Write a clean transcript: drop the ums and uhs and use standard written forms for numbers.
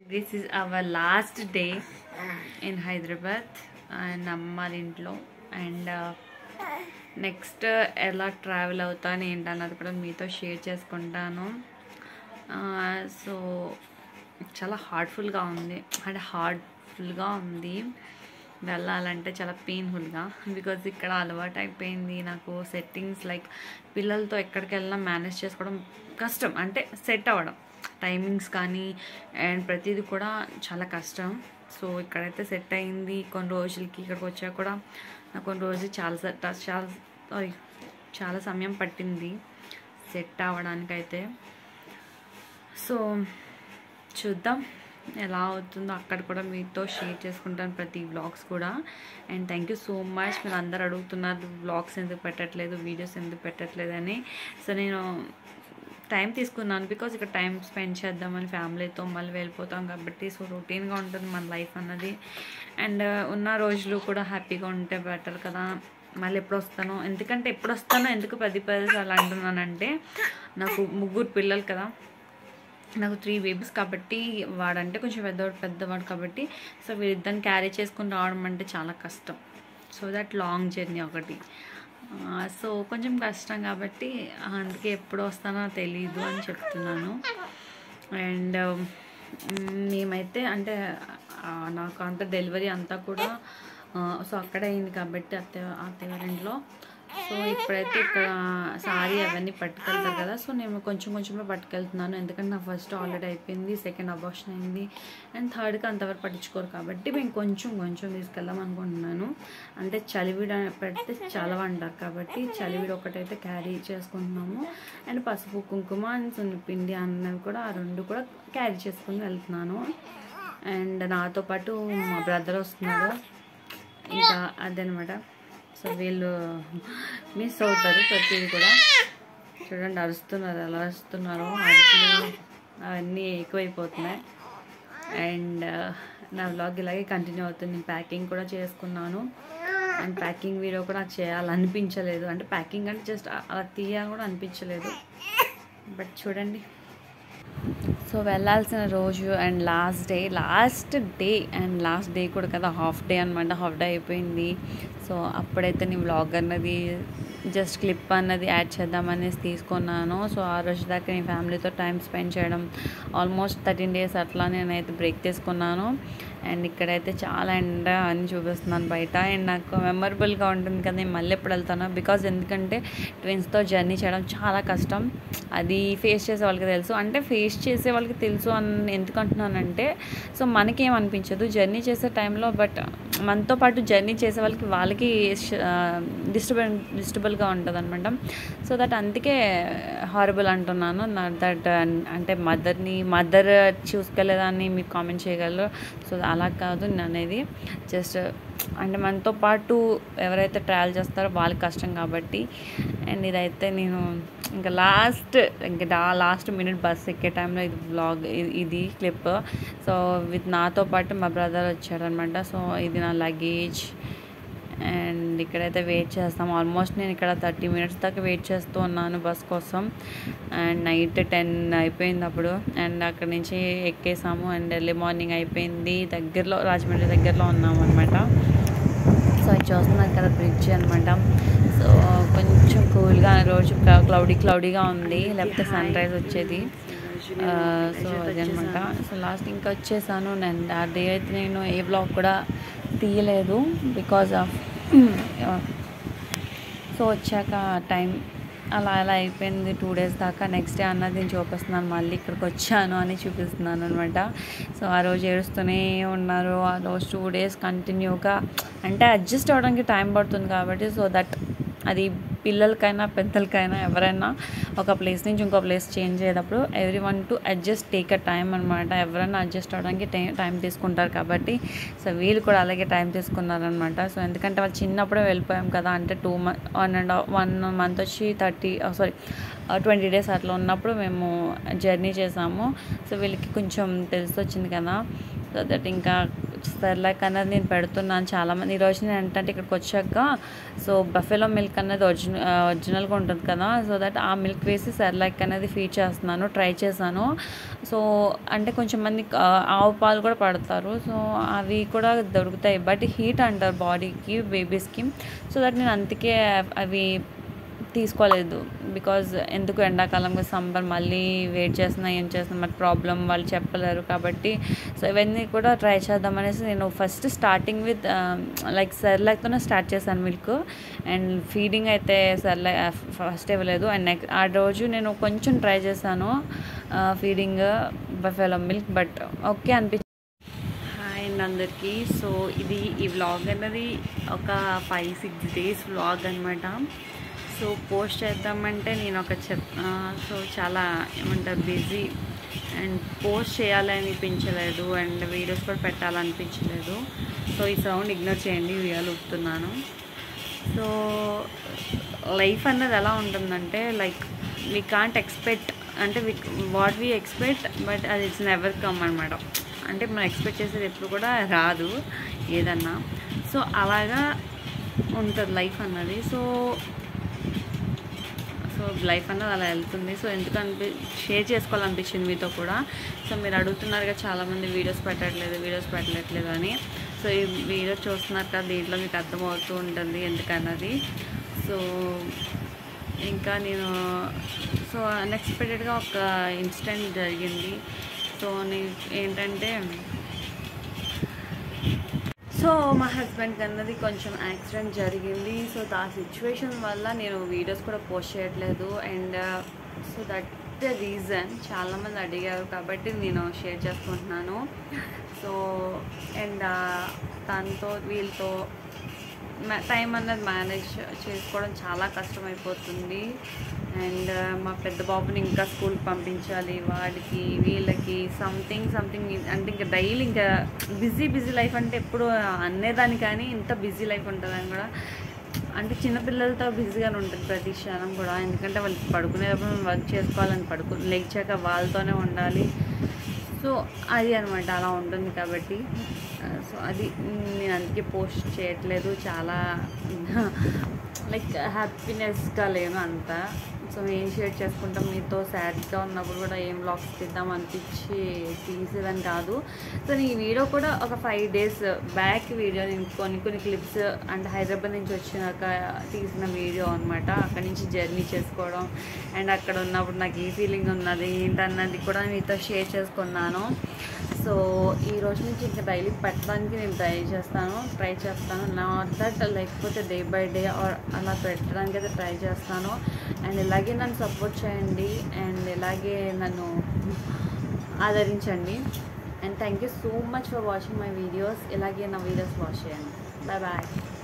This is our last day in Hyderabad and అమ్మారి ఇంట్లో and next ఎలా travel అవుతాను ఏంటన్నది కూడా మీతో షేర్ చేసుకుంటాను. సో చాలా హార్ట్ఫుల్గా ఉంది, అంటే హార్ట్ఫుల్గా ఉంది వెళ్ళాలంటే, చాలా పెయిన్ఫుల్గా. బికాజ్ ఇక్కడ అలవాటు అయిపోయింది నాకు సెట్టింగ్స్, లైక్ పిల్లలతో ఎక్కడికి వెళ్ళినా మేనేజ్ చేసుకోవడం కష్టం, అంటే సెట్ అవ్వడం టైమింగ్స్ కానీ అండ్ ప్రతిదీ కూడా చాలా కష్టం. సో ఇక్కడైతే సెట్ అయింది. కొన్ని రోజులకి ఇక్కడికి వచ్చాక కూడా నాకు కొన్ని రోజులు చాలా సమయం పట్టింది సెట్ అవ్వడానికైతే. సో చూద్దాం ఎలా అవుతుందో, అక్కడ కూడా మీతో షేర్ చేసుకుంటాను ప్రతి వ్లాగ్స్ కూడా. And thank you so much. మీరు అందరు అడుగుతున్నారు వ్లాగ్స్ ఎందుకు పెట్టట్లేదు, వీడియోస్ ఎందుకు పెట్టట్లేదు అని. సో నేను టైం తీసుకున్నాను, బికాజ్ ఇక్కడ టైం స్పెండ్ చేద్దామని ఫ్యామిలీతో, మళ్ళీ వెళ్ళిపోతాం కాబట్టి. సో రొటీన్గా ఉంటుంది మన లైఫ్ అన్నది. అండ్ ఉన్న రోజులు కూడా హ్యాపీగా ఉంటే బెటర్ కదా. మళ్ళీ ఎప్పుడు వస్తానో, ఎందుకంటే ఎప్పుడు వస్తానో ఎందుకు 10 సార్లు అంటున్నానంటే, నాకు 3 పిల్లలు కదా, నాకు 3 బేబీస్ కాబట్టి, వాడంటే కొంచెం పెద్దవాడు కాబట్టి. సో వీళ్ళిద్దరిని క్యారీ చేసుకుని రావడం అంటే చాలా కష్టం. సో దట్ లాంగ్ జర్నీ ఒకటి, సో కొంచెం కష్టం కాబట్టి అందుకే ఎప్పుడు వస్తానో తెలీదు అని చెప్తున్నాను. అండ్ మేమైతే అంటే నాకు అంత డెలివరీ అంతా కూడా సో అక్కడ అయింది కాబట్టి అత్తగారింట్లో. సో ఇప్పుడైతే ఇక్కడ సారీ అవన్నీ పట్టుకెళ్తారు కదా, సో నేను కొంచెమే పట్టుకెళ్తున్నాను. ఎందుకంటే నా ఫస్ట్ ఆల్రెడీ అయిపోయింది, సెకండ్ అబార్షన్ అయింది, అండ్ థర్డ్కి అంతవరకు పట్టించుకోరు కాబట్టి మేము కొంచెం తీసుకెళ్దాం అనుకుంటున్నాను. అంటే చలివిడ పెడితే చలవ అంటారు కాబట్టి చలివిడ ఒకటైతే క్యారీ చేసుకుంటున్నాము. అండ్ పసుపు కుంకుమ అండ్ సున్నిపిండి అన్నవి కూడా, ఆ 2 కూడా క్యారీ చేసుకుని వెళ్తున్నాను. అండ్ నాతో పాటు మా బ్రదర్ వస్తున్నాడు, ఇంకా అదనమాట. సో వీళ్ళు మిస్ అవుతారు ప్రతిదీ కూడా. చూడండి అరుస్తున్నారు, ఎలా అరుస్తున్నారు, అరుపులు అవన్నీ ఎక్కువైపోతున్నాయి. అండ్ నా వ్లాగ్ ఇలాగే కంటిన్యూ అవుతుంది. నేను ప్యాకింగ్ కూడా చేసుకున్నాను, అండ్ ప్యాకింగ్ వీడియో కూడా చేయాలనిపించలేదు. అంటే ప్యాకింగ్ అంటే జస్ట్ అలా తీయాలని కూడా అనిపించలేదు, బట్ చూడండి. సో వెళ్ళాల్సిన రోజు అండ్ లాస్ట్ డే కూడా కదా, హాఫ్ డే అనమాట. హాఫ్ డే అయిపోయింది. సో అప్పుడైతే నేను వ్లాగ్ అన్నది జస్ట్ క్లిప్ అన్నది యాడ్ చేద్దామనేసి తీసుకున్నాను. సో ఆ రోజు దాకా నేను ఫ్యామిలీతో టైం స్పెండ్ చేయడం, ఆల్మోస్ట్ 13 days అట్లా నేనైతే బ్రేక్ తీసుకున్నాను. అండ్ ఇక్కడైతే చాలా ఎండ అని చూపిస్తున్నాను బయట. అండ్ నాకు మెమరబుల్గా ఉంటుంది కదా నేను మళ్ళీ ఎప్పుడు వెళ్తాను. బికాజ్ ఎందుకంటే ట్విన్స్తో జర్నీ చేయడం చాలా కష్టం, అది ఫేస్ చేసే వాళ్ళకి తెలుసు. అంటే ఫేస్ చేసే వాళ్ళకి తెలుసు అని ఎందుకు అంటున్నానంటే, సో మనకేమనిపించదు జర్నీ చేసే టైంలో, బట్ మనతో పాటు జర్నీ చేసే వాళ్ళకి డిస్టర్బుల్గా ఉంటుంది అనమాట. సో దట్ అందుకే హారబుల్ అంటున్నాను. దట్ అంటే మదర్ చూసుకోలేదని మీరు కామెంట్ చేయగలరు. సో అలా కాదు నేను అనేది, జస్ట్ అంటే మనతో పాటు ఎవరైతే ట్రావెల్ చేస్తారో వాళ్ళకి కష్టం కాబట్టి. అండ్ ఇదైతే నేను ఇంకా లాస్ట్ మినిట్ బస్ ఎక్కే టైంలో ఇది వ్లాగ్, ఇది క్లిప్. సో నాతో పాటు మా బ్రదర్ వచ్చాడనమాట. సో ఇది నా లగేజ్. అండ్ ఇక్కడైతే వెయిట్ చేస్తాం. ఆల్మోస్ట్ నేను ఇక్కడ 30 minutes దాకా వెయిట్ చేస్తూ ఉన్నాను బస్ కోసం. అండ్ నైట్ 10 అయిపోయింది అప్పుడు. అండ్ అక్కడి నుంచి ఎక్కేసాము. అండ్ ఎర్లీ మార్నింగ్ అయిపోయింది. రాజమండ్రి దగ్గరలో ఉన్నాము అనమాట. సో అది చూస్తున్నాను కదా, బ్రిడ్జ్ అనమాట. సో కొంచెం కూల్గా, రోజు క్లౌడీగా ఉంది, లేకపోతే సన్ రైజ్ వచ్చేది. సో అదనమాట. సో లాస్ట్ ఇంకా వచ్చేసాను. నేను ఆ డే అయితే నేను ఏ బ్లాగ్ కూడా తీయలేదు బికాజ్ ఆఫ్ సో వచ్చాక టైం అలా అయిపోయింది. 2 days దాకా. నెక్స్ట్ డే అన్నది నేను చూపిస్తున్నాను, మళ్ళీ ఇక్కడికి వచ్చాను అని చూపిస్తున్నాను అనమాట. సో ఆ రోజు ఏడుస్తూనే ఉన్నారు. ఆ రోజు 2 days కంటిన్యూగా, అంటే అడ్జస్ట్ అవ్వడానికి టైం పడుతుంది కాబట్టి. సో దట్ అది పిల్లలకైనా పెద్దలకైనా ఎవరైనా ఒక ప్లేస్ నుంచి ఇంకో ప్లేస్ చేంజ్ అయ్యేటప్పుడు everyone to adjust take a time అనమాట. ఎవరైనా అడ్జస్ట్ అవ్వడానికి టైం తీసుకుంటారు కాబట్టి. సో వీళ్ళు కూడా అలాగే టైం తీసుకున్నారనమాట. సో ఎందుకంటే వాళ్ళు చిన్నప్పుడే వెళ్ళిపోయాం కదా, అంటే 1 month వచ్చి 20 days అట్లా ఉన్నప్పుడు మేము జర్నీ చేసాము. సో వీళ్ళకి కొంచెం తెలిసి వచ్చింది కదా, సో దట్ ఇంకా సెర్లాక్ అన్నది నేను పెడుతున్నాను చాలామంది. ఈరోజు నేను ఏంటంటే ఇక్కడికి వచ్చాక సో బఫెలో మిల్క్ అన్నది ఒరిజినల్గా ఉంటుంది కదా, సో దట్ ఆ మిల్క్ వేసి సెర్లాక్ అనేది ఫీడ్ చేస్తున్నాను. ట్రై చేశాను. సో అంటే కొంచెం మంది ఆవు పాలు కూడా పడతారు, సో అవి కూడా దొరుకుతాయి. బట్ హీట్ అంటారు బాడీకి, బేబీస్కి. సో దట్ నేను అందుకే అవి తీసుకోలేదు. బికాజ్ ఎందుకు ఎండాకాలంగా సమ్మర్ మళ్ళీ వెయిట్ చేస్తున్నా ఏం చేస్తున్నా మరి ప్రాబ్లం వాళ్ళు చెప్పలేరు కాబట్టి, సో ఇవన్నీ కూడా ట్రై చేద్దాం అనేసి నేను ఫస్ట్ స్టార్టింగ్ విత్ లైక్ సెర్లాక్తోనే స్టార్ట్ చేశాను మిల్క్. అండ్ ఫీడింగ్ అయితే సెర్లాక్ ఫస్ట్ ఇవ్వలేదు. అండ్ నెక్స్ట్ ఆ రోజు నేను కొంచెం ట్రై చేశాను feeding buffalo milk, but okay అనిపించింది. హాయ్ అండి అందరికీ. సో ఇది ఈ వ్లాగ్ అన్నది ఒక 5-6 డేస్ వ్లాగ్ అనమాట. సో పోస్ట్ చేద్దామంటే నేను ఒక సో చాలా ఏమంటారు బిజీ, అండ్ పోస్ట్ చేయాలనిపించలేదు, అండ్ వీడియోస్ కూడా పెట్టాలనిపించలేదు. సో ఈ సౌండ్ ఇగ్నోర్ చేయండి, వీడియోలు ఊపుతున్నాను. సో లైఫ్ అన్నది ఎలా ఉంటుందంటే లైక్ వీ కాంట్ ఎక్స్పెక్ట్, అంటే వాట్ వీ ఎక్స్పెక్ట్ బట్ అది ఇట్స్ నెవర్ కమ్ అనమాట. అంటే మనం ఎక్స్పెక్ట్ చేసేది ఎప్పుడు కూడా రాదు ఏదన్నా. సో అలాగా ఉంటుంది లైఫ్ అన్నది. సో లైఫ్ అన్నది అలా వెళ్తుంది. సో ఎందుకు షేర్ చేసుకోవాలనిపించింది మీతో కూడా. సో మీరు అడుగుతున్నారు కదా చాలామంది వీడియోస్ పెట్టట్లేదు అని. సో ఈ వీడియో చూస్తున్నారు కదా, దీంట్లో మీకు అర్థమవుతూ ఉంటుంది ఎందుకన్నది. సో ఇంకా నేను సో అన్ఎక్స్పెక్టెడ్గా ఒక ఇన్సిడెంట్ జరిగింది. సో ఏంటంటే సో మా హస్బెండ్కి అన్నది కొంచెం యాక్సిడెంట్ జరిగింది. సో ఆ సిచ్యువేషన్ వల్ల నేను వీడియోస్ కూడా పోస్ట్ చేయట్లేదు. And so that the reason చాలామంది అడిగారు కాబట్టి నేను షేర్ చేసుకుంటున్నాను. సో అండ్ దాంతో వీళ్ళతో టైం అన్నది మేనేజ్ చేసుకోవడం చాలా కష్టమైపోతుంది. అండ్ మా పెద్ద బాబుని ఇంకా స్కూల్కి పంపించాలి, వాడికి వీళ్ళకి సంథింగ్ అంటే ఇంకా డైలీ ఇంకా బిజీ లైఫ్. అంటే ఎప్పుడు అనేదాన్ని కానీ ఇంత బిజీ లైఫ్ ఉంటుందని కూడా, అంటే చిన్నపిల్లలతో బిజీగానే ఉంటుంది ప్రతి క్షణం కూడా. ఎందుకంటే వాళ్ళు పడుకునేటప్పుడు మనం వర్క్ చేసుకోవాలని లేచాక వాళ్ళతోనే ఉండాలి. సో అది అనమాట అలా ఉంటుంది కాబట్టి సో అది నేను అందుకే పోస్ట్ చేయట్లేదు. చాలా లైక్ హ్యాపీనెస్గా లేను అంతా. సో ఏం షేర్ చేసుకుంటాం మీతో, సాడ్గా ఉన్నప్పుడు కూడా ఏం వ్లాగ్స్ తీద్దాం అనిపించి తీసేదని కాదు. సో ఈ వీడియో కూడా ఒక 5 days బ్యాక్ వీడియో, నేను కొన్ని క్లిప్స్ అంటే హైదరాబాద్ నుంచి వచ్చినాక తీసిన వీడియో అనమాట. అక్కడి నుంచి జర్నీ చేసుకోవడం అండ్ అక్కడ ఉన్నప్పుడు నాకు ఏ ఫీలింగ్ ఉన్నది ఏంటన్నది కూడా మీతో షేర్ చేసుకున్నాను. సో ఈ రోజు నుంచి ఇంకా డైలీ పెట్టడానికి నేను ట్రై చేస్తాను. నాట్ దట్ లేకపోతే డే బై డే ఆర్ అలా పెట్టడానికి అయితే ట్రై చేస్తాను. అండ్ ఇలాగే నన్ను సపోర్ట్ చేయండి అండ్ ఇలాగే నన్ను ఆదరించండి. And thank you so much for watching my videos. ఇలాగే నా వీడియోస్ వాచ్ చేయండి. బాయ్.